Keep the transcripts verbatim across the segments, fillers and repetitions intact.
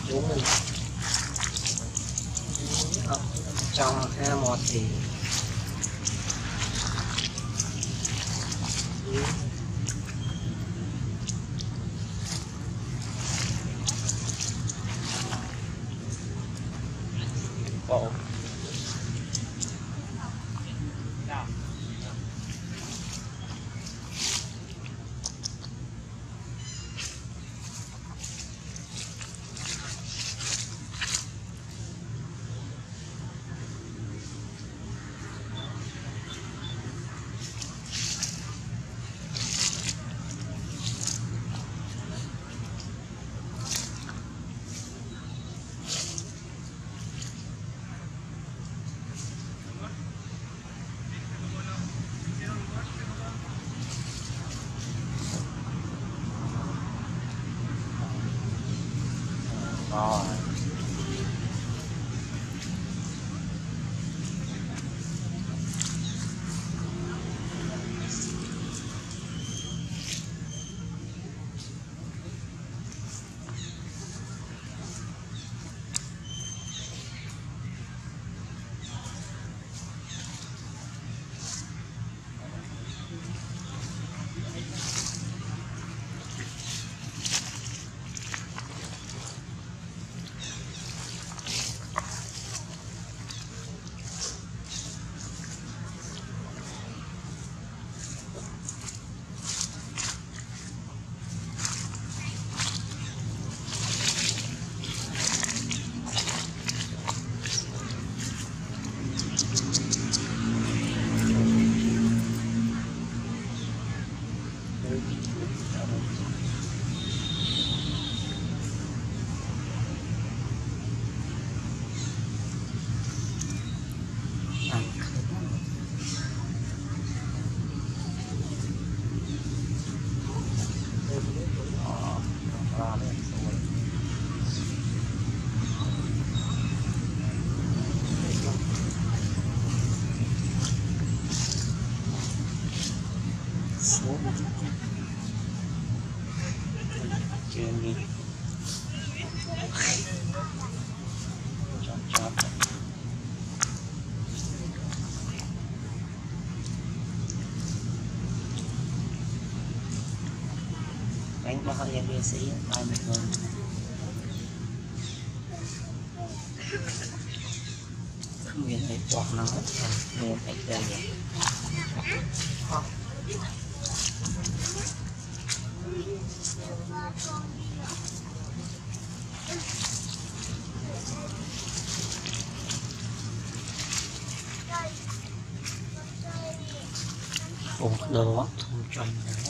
chú mình trong hai một thì bộ rồi trên đi chọn chọn đánh bao nhiêu bia sĩ ba mươi người không biết thấy bọt nó nên phải chơi vậy ủa đồ không tròn nữa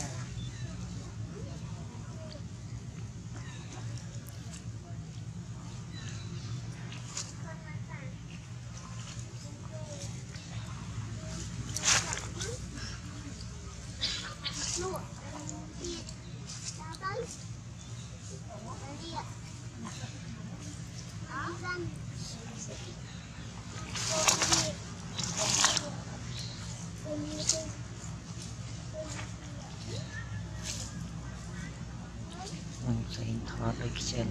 sẽ thoát được trên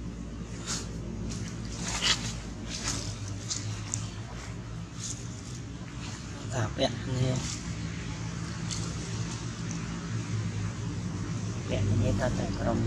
cả vẹn như vẹn như ta tại cầm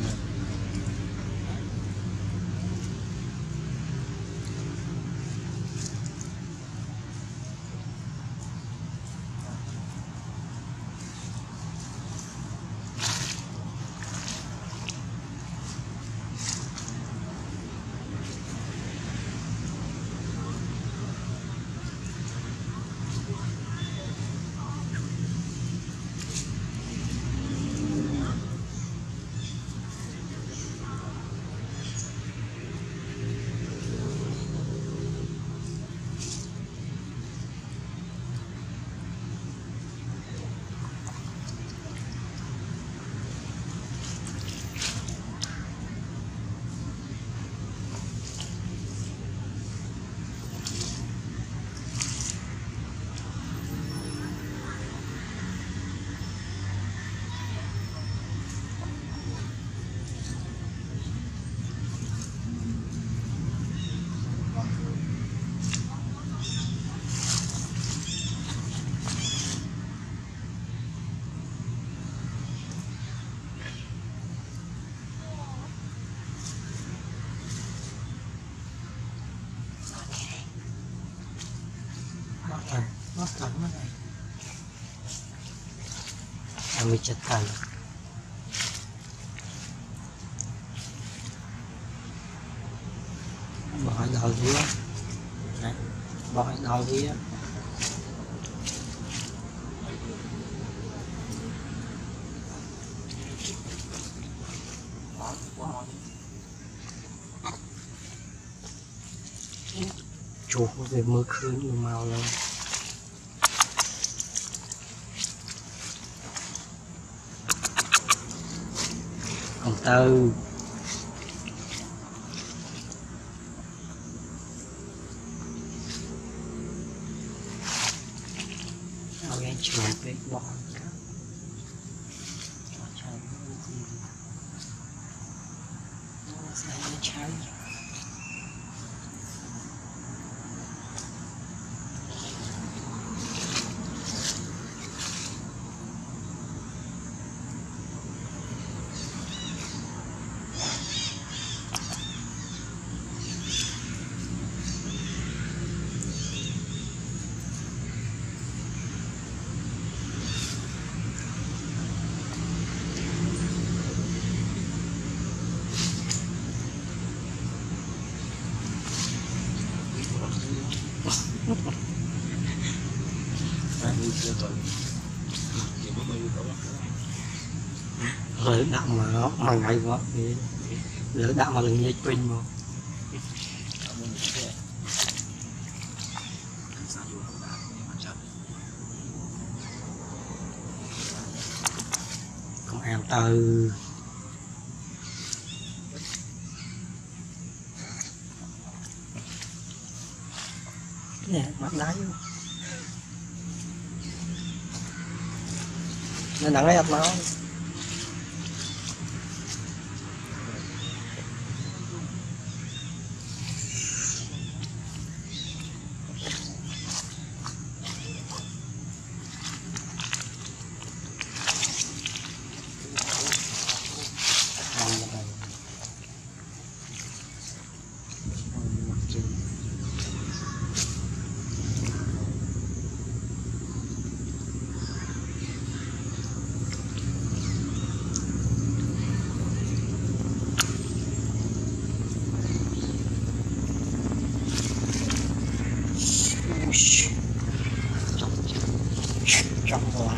hai mươi chất tay bỏ đầu dưới này, bỏ đầu dưới chuột về mưa khơi nhiều màu lên còn tưเอาแกชวนไปบอกครับใช้ไม่ดีใช้ไม่ใช้rồi đậm mà mà ngày mà lỡ đậm mà lần nhảy pin mà không ăn từ nè mắt đáy nên nặng ấy nó trong hoa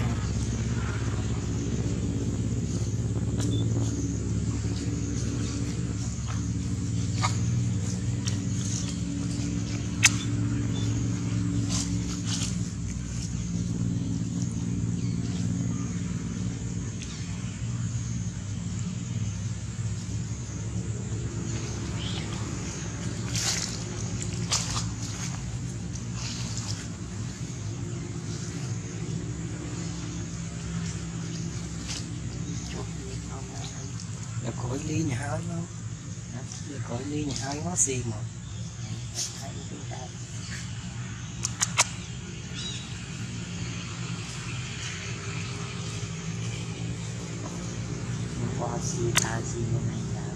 để khỏi ly nhà hơi nó để khỏi ly nhà hơi nó xì mà qua xì ta xì này là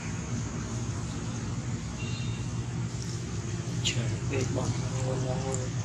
trời ơi bọn nó